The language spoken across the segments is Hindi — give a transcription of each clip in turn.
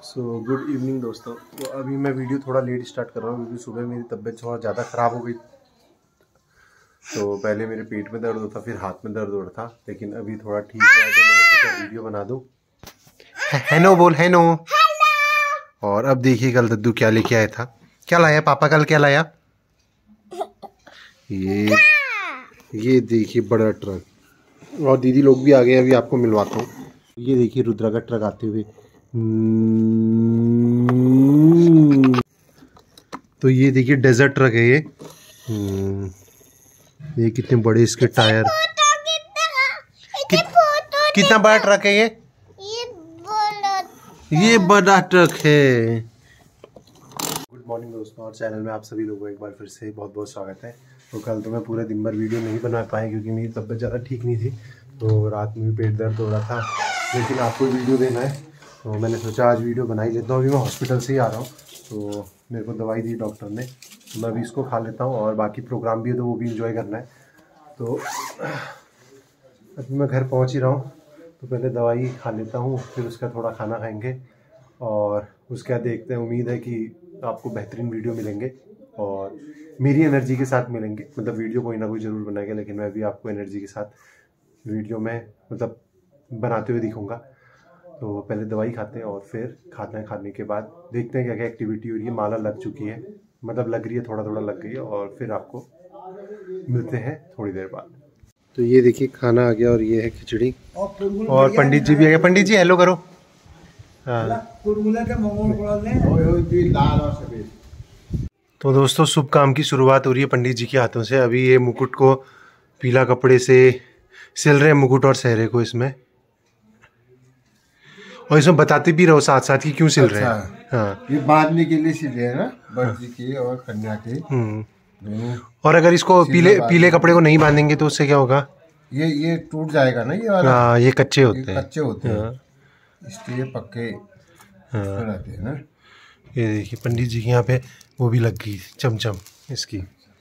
सो गुड इवनिंग दोस्तों। तो अभी मैं वीडियो थोड़ा लेट स्टार्ट कर रहा हूँ क्योंकि सुबह मेरी तबीयत थोड़ा ज़्यादा ख़राब हो गई। तो पहले मेरे पेट में दर्द होता, फिर हाथ में दर्द हो रहा था, लेकिन अभी थोड़ा ठीक हुआ है तो मैंने सोचा वीडियो बना दूँ। हेलो बोल, हेलो। और अब देखिए कल दद्दू क्या लेके आया था। क्या लाया पापा, कल क्या लाया? ये देखिए बड़ा ट्रक, और दीदी लोग भी आ गए। अभी आपको मिलवाता हूँ। ये देखिए रुद्रा का ट्रक आते हुए। तो ये देखिए डेजर्ट ट्रक है ये। ये कितने बड़े इसके टायर। कितना बड़ा ट्रक है ये बड़ा ट्रक है। गुड मॉर्निंग दोस्तों, और चैनल में आप सभी लोगों को एक बार फिर से बहुत बहुत स्वागत है। तो कल तो मैं पूरे दिन भर वीडियो नहीं बना पाया क्योंकि मेरी तबीयत ज़्यादा ठीक नहीं थी, तो रात में भी पेट दर्द हो रहा था, लेकिन आपको वीडियो देना है तो मैंने सोचा आज वीडियो बना ही लेता हूँ। अभी मैं हॉस्पिटल से ही आ रहा हूँ, तो मेरे को दवाई दी डॉक्टर ने, तो मैं अभी इसको खा लेता हूँ और बाकी प्रोग्राम भी है तो वो भी इंजॉय करना है। तो अभी मैं घर पहुँच ही रहा हूँ, तो पहले दवाई खा लेता हूँ, फिर उसका थोड़ा खाना खाएंगे और उसके बाद देखते हैं। उम्मीद है कि आपको बेहतरीन वीडियो मिलेंगे और मेरी एनर्जी के साथ मिलेंगे। मतलब वीडियो कोई ना कोई ज़रूर बनाएगा, लेकिन मैं भी आपको एनर्जी के साथ वीडियो में मतलब बनाते हुए दिखूँगा। तो पहले दवाई खाते हैं और फिर खाने के बाद देखते हैं क्या क्या एक्टिविटी हो रही है। माला लग चुकी है, मतलब लग रही है, थोड़ा थोड़ा लग गई है, और फिर आपको मिलते हैं थोड़ी देर बाद। तो ये देखिए खाना आ गया और ये है खिचड़ी, और पंडित जी भी आ गए। पंडित जी हेलो करो। हाँ। तो दोस्तों शुभ काम की शुरुआत हो रही है पंडित जी के हाथों से। अभी ये मुकुट को पीला कपड़े से सिल रहे हैं, मुकुट और सहरे को इसमें, और इसमें बताते भी रहो साथ साथ कि क्यों सिल रहे हैं। हाँ, ये बांधने के लिए सिल रहे हैं ना, वर जी के और कन्या के दोनों। और अगर इसको पीले कपड़े को नहीं बांधेंगे तो उससे क्या होगा? ये टूट जाएगा ना, ये वाला। हाँ, ये कच्चे होते हैं। कच्चे होते हैं, इसलिए पक्के रहते हैं ना। ये देखिए पंडित जी के यहाँ पे वो भी लग गई चमचम इसकी।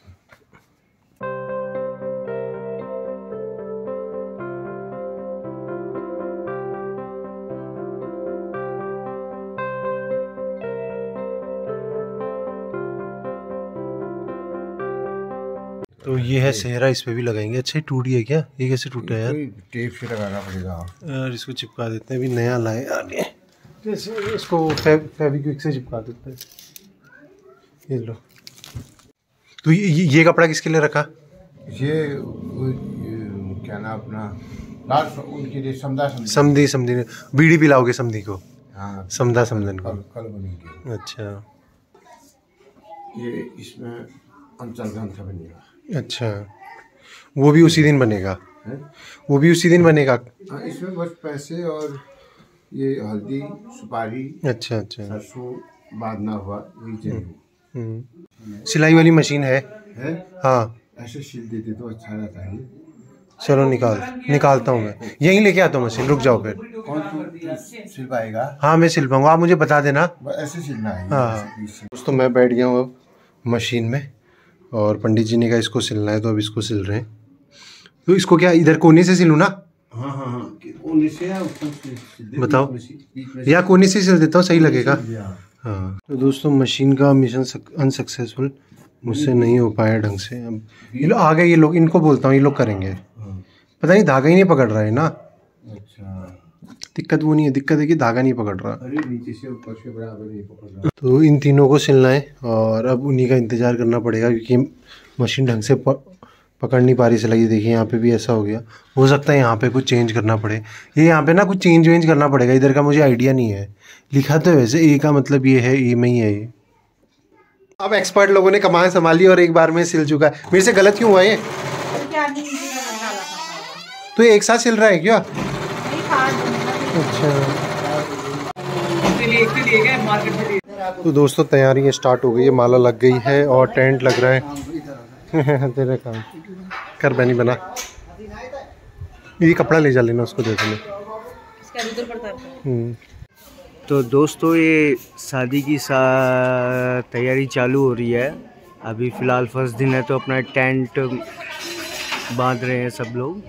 तो ये है सेहरा, इस पे भी लगाएंगे। अच्छा ये टूट गया क्या? ये कैसे टूटा यार? टेप से लगाना पड़ेगा यार, इसको चिपका देते हैं। अभी नया लाए यार, जैसे इसको फेविक्विक से चिपका देते हैं। ये लो। तो ये कपड़ा किसके लिए रखा? ये क्या नाम अपना लाल उनके लिए समधी ने बीड़ी पिलाओगे समधी को? हाँ, समधा समधन को कल बनेंगे। अच्छा, ये इसमें अंचल ग्रंथ बनेगा। अच्छा, वो भी उसी दिन बनेगा है? वो भी उसी दिन बनेगा। हाँ, इसमें बस पैसे और ये हल्दी सुपारी, अच्छा अच्छा, सरसों बांधना हुआ, यही चाहिए। सिलाई वाली मशीन है? हाँ, ऐसे सिल देते तो अच्छा रहता है। चलो निकालता हूँ मैं। यहीं लेके आता हूँ मशीन, रुक जाओ फिर। कौन सिल पाएगा? हाँ मैं सिल पाऊंगा, आप मुझे बता देना। ऐसे सिलना है। हाँ दोस्तों, मैं बैठ गया हूँ अब मशीन में, और पंडित जी ने कहा इसको सिलना है, तो अब इसको सिल रहे हैं। तो इसको क्या इधर कोने से सिलूँ ना? हाँ हाँ हाँ, कोने से बताओ, या कोने से सिल देता हूँ, सही लगेगा। हाँ तो दोस्तों मशीन का मिशन अनसक्सेसफुल, मुझसे नहीं हो पाया ढंग से। अब ये लोग आ गए, ये लोग, इनको बोलता हूँ, ये लोग करेंगे। पता नहीं धागा ही नहीं पकड़ रहा है ना। अच्छा, दिक्कत वो नहीं है, दिक्कत है कि धागा नहीं पकड़ रहा। अरे नीचे से ऊपर से बराबर नहीं पकड़ रहा। तो इन तीनों को सिलना है और अब उन्हीं का इंतज़ार करना पड़ेगा क्योंकि मशीन ढंग से पकड़ नहीं पा रही सिलाई। देखिए यहाँ पे भी ऐसा हो गया। हो सकता है यहाँ पे कुछ चेंज करना पड़े, ये यहाँ पे ना कुछ चेंज करना पड़ेगा। इधर का मुझे आइडिया नहीं है। लिखा तो वैसे ए का मतलब ये है, ए में ही है ये। अब एक्सपर्ट लोगों ने कमान संभाली और एक बार में सिल चुका है। मेरे से गलत क्यों हुआ ये? तो ये एक साथ सिल रहा है क्या? अच्छा, तो दोस्तों तैयारी स्टार्ट हो गई है। माला लग गई है और टेंट लग रहा है। तेरा काम कर, बैनी बना। ये कपड़ा ले जा लेना, उसको देख ले। तो दोस्तों ये शादी की तैयारी चालू हो रही है। अभी फ़िलहाल फर्स्ट दिन है तो अपना टेंट बांध रहे हैं सब लोग।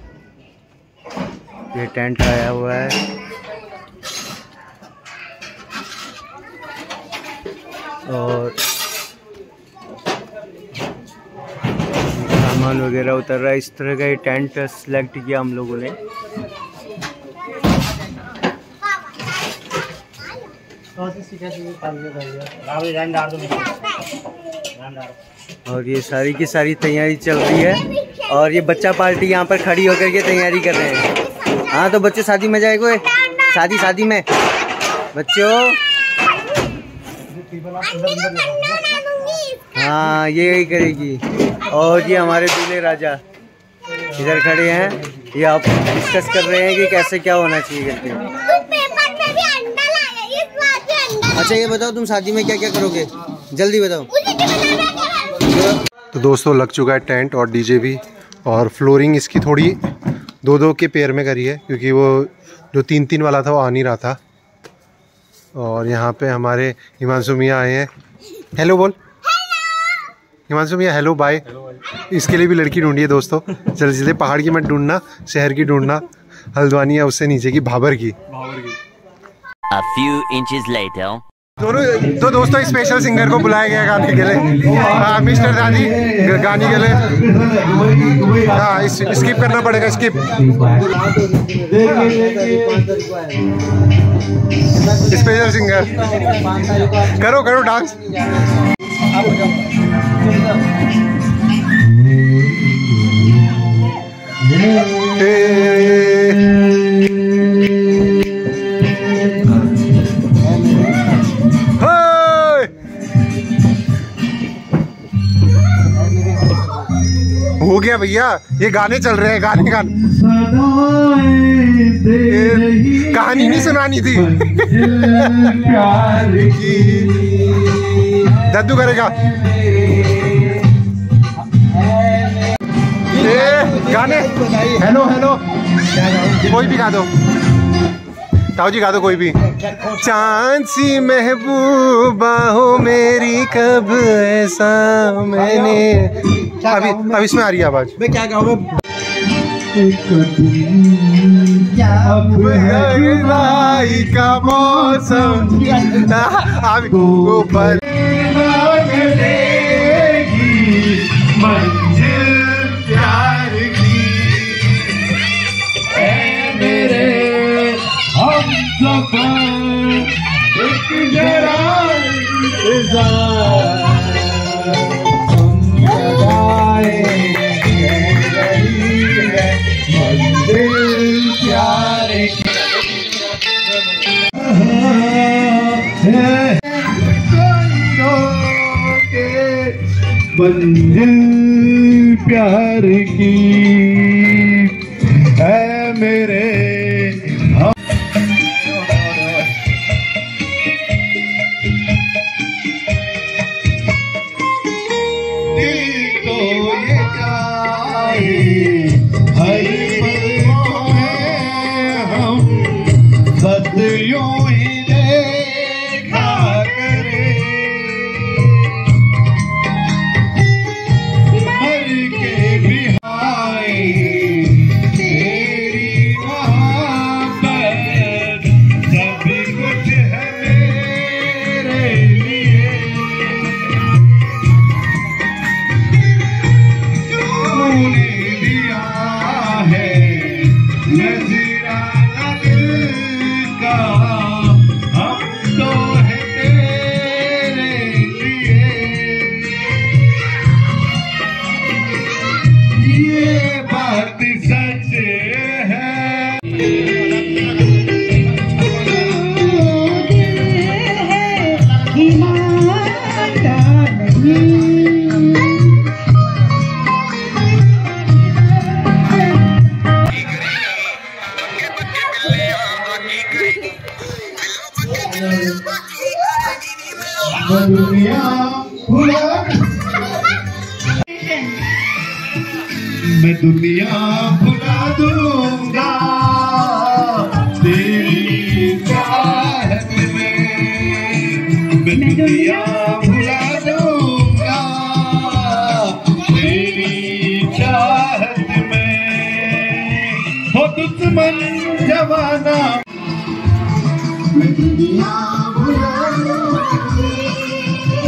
ये टेंट आया हुआ है। और सामान वगैरह उतर रहा है। इस तरह का ये टेंट सेलेक्ट किया हम लोगों ने। और ये सारी की सारी तैयारी चल रही है और ये बच्चा पार्टी यहाँ पर खड़ी होकर के तैयारी कर रहे हैं। हाँ तो बच्चे शादी में जाए कोई शादी में बच्चों। हाँ ये यही करेगी। और ये हमारे दूल्हे राजा इधर खड़े हैं, ये आप डिस्कस कर रहे हैं कि कैसे क्या होना चाहिए करके। अच्छा ये बताओ तुम शादी में क्या क्या करोगे, जल्दी बताओ। तो दोस्तों लग चुका है टेंट और डीजे भी, और फ्लोरिंग इसकी थोड़ी 2-2 के पेयर में करी है क्योंकि वो जो 3-3 वाला था वो आ नहीं रहा था। और यहाँ पे हमारे हिमांशु मियाँ आए हैं। हेलो बोल हिमांशु मियाँ, हेलो बाय। इसके लिए भी लड़की ढूंढी है दोस्तों, जल्दी पहाड़ की मत ढूंढना, शहर की ढूंढना, हल्द्वानी या उससे नीचे की भाबर की। A few inches later. दोनों तो दोस्तों स्पेशल सिंगर को बुलाया गया गाने के लिए। हाँ मिस्टर दादी गाने के लिए। हाँ स्किप करना पड़ेगा, स्किप। स्पेशल सिंगर करो करो डांस। हो गया भैया, ये गाने चल रहे हैं, गाने कहानी नहीं सुनानी थी। दद्दू करेगा गाने। हेलो हेलो कोई भी गा दो, ताऊ जी गा दो कोई भी। चांद सी महबूबा हो मेरी, कब ऐसा मैंने। अभी इसमें आ रही है आवाज। मैं क्या गाऊँ? का मौसम मंजिल प्यार की मेरे हम एक जरा मंजिल प्यार की है मेरे। मैं दुनिया भुला दूंगा तेरी चाहत में, मैं दुनिया भुला दूंगा तेरी चाहत में। हो दुश्मन जवाना मैं दुनिया भुला दूंगा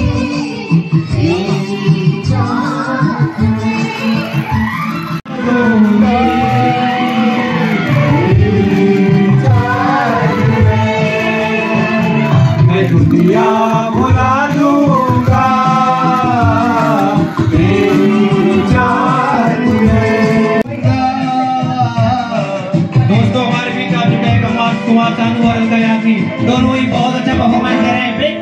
दुनिया भुला दूंगा तेरी चाहत में। दोस्तों हमारे बीच आ चुके हैं कुमार सानू और अलका याग्निक, दोनों ही बहुत अच्छा परफॉर्मेंस कर रहे हैं। बिग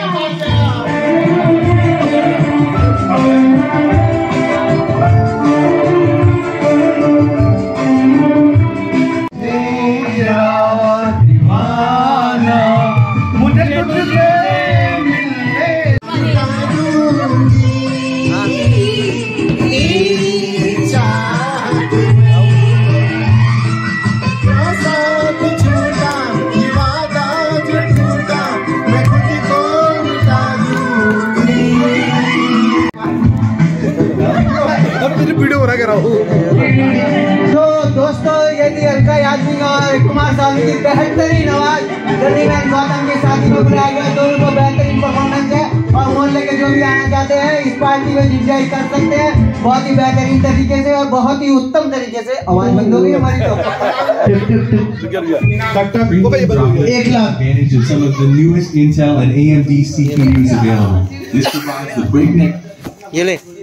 वीडियो बना के रहा तो दोस्तों ये थी अलका याग्निक और कुमार सानू की बेहतरीन आवाज। जल्दी मैं गौतम की शादी में बुलाया गया, दोनों को बेहतरीन परफॉर्मेंस है और मोहल्ले के जो भी आना चाहते हैं इस पार्टी में एंजॉय कर सकते हैं बहुत ही बेहतरीन तरीके से और बहुत ही उत्तम तरीके से। आवाज बंद हो गई हमारी तो 1 lakh. Advantage of some of the newest Intel and AMD CPUs available. This provides the breakneck. ये ले